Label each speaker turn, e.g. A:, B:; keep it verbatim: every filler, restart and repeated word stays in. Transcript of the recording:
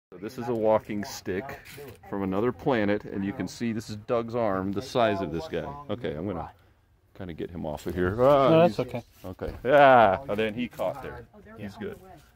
A: So this is a walking stick from another planet, and you can see this is Doug's arm, the size of this guy. Okay, I'm gonna kind of get him off of here. Ah,
B: no, that's okay.
A: Okay. Yeah, and then he caught there. He's good.